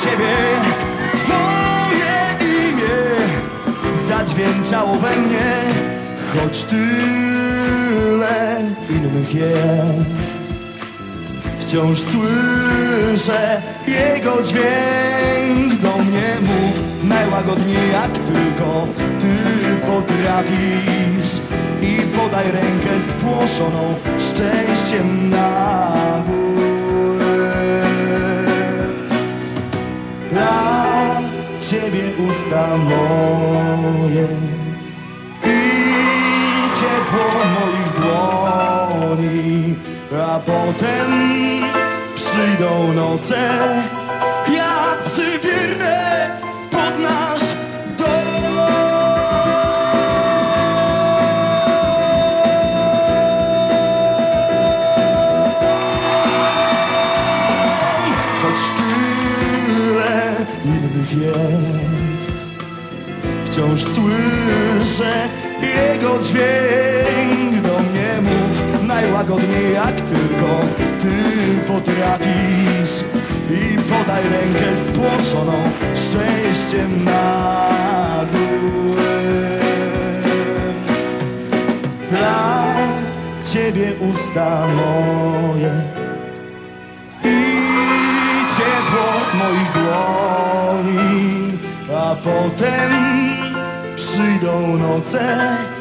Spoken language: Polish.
Ciebie. Twoje imię zadźwięczało we mnie, choć tyle innych jest. Wciąż słyszę jego dźwięk, do mnie mów najłagodniej jak tylko Ty potrafisz i podaj rękę spłoszoną szczęściem na górę. Dla Ciebie usta moje i ciepło moich dłoni, a potem przyjdą noce jak psy wierne pod nasz dom. Choć tyle innych jest, wciąż słyszę jego dźwięk, do mnie mów najłagodniej jak tylko Ty potrafisz i podaj rękę spłoszoną szczęściem na górę. Dla Ciebie usta moje i ciepło moich dłoni, a potem przyjdą noce